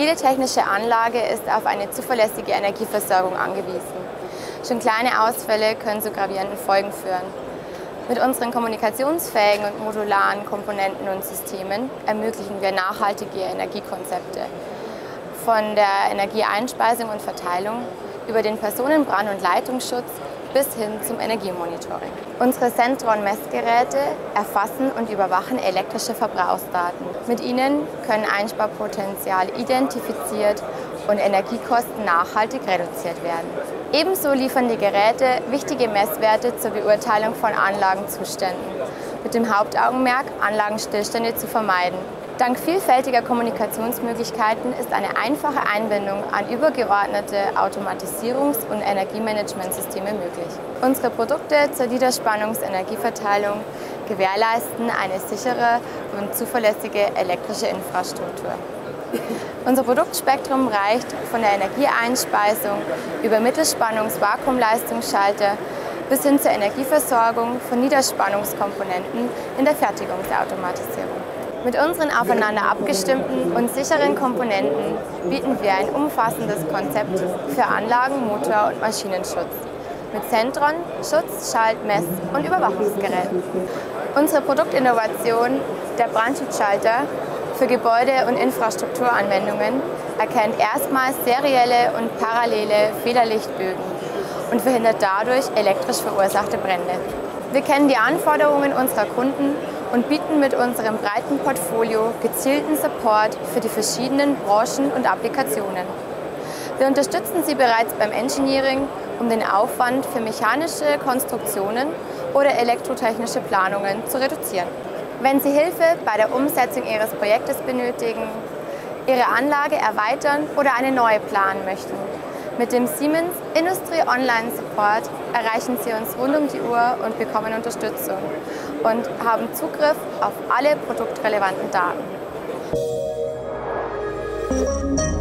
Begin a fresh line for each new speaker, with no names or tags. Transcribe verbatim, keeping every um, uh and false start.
Jede technische Anlage ist auf eine zuverlässige Energieversorgung angewiesen. Schon kleine Ausfälle können zu gravierenden Folgen führen. Mit unseren kommunikationsfähigen und modularen Komponenten und Systemen ermöglichen wir nachhaltige Energiekonzepte. Von der Energieeinspeisung und Verteilung über den Personenbrand- und Leitungsschutz bis hin zum Energiemonitoring. Unsere Sentron-Messgeräte erfassen und überwachen elektrische Verbrauchsdaten. Mit ihnen können Einsparpotenzial identifiziert und Energiekosten nachhaltig reduziert werden. Ebenso liefern die Geräte wichtige Messwerte zur Beurteilung von Anlagenzuständen, mit dem Hauptaugenmerk, Anlagenstillstände zu vermeiden. Dank vielfältiger Kommunikationsmöglichkeiten ist eine einfache Einbindung an übergeordnete Automatisierungs- und Energiemanagementsysteme möglich. Unsere Produkte zur Niederspannungsenergieverteilung gewährleisten eine sichere und zuverlässige elektrische Infrastruktur. Unser Produktspektrum reicht von der Energieeinspeisung über Mittelspannungs-Vakuumleistungsschalter bis hin zur Energieversorgung von Niederspannungskomponenten in der Fertigungsautomatisierung. Mit unseren aufeinander abgestimmten und sicheren Komponenten bieten wir ein umfassendes Konzept für Anlagen-, Motor- und Maschinenschutz mit Sentron, Schutz-, Schalt-, Mess- und Überwachungsgeräten. Unsere Produktinnovation, der Brandschutzschalter für Gebäude- und Infrastrukturanwendungen, erkennt erstmals serielle und parallele Federlichtbögen und verhindert dadurch elektrisch verursachte Brände. Wir kennen die Anforderungen unserer Kunden und bieten mit unserem breiten Portfolio gezielten Support für die verschiedenen Branchen und Applikationen. Wir unterstützen Sie bereits beim Engineering, um den Aufwand für mechanische Konstruktionen oder elektrotechnische Planungen zu reduzieren. Wenn Sie Hilfe bei der Umsetzung Ihres Projektes benötigen, Ihre Anlage erweitern oder eine neue planen möchten, mit dem Siemens Industry Online Support erreichen Sie uns rund um die Uhr und bekommen Unterstützung und haben Zugriff auf alle produktrelevanten Daten.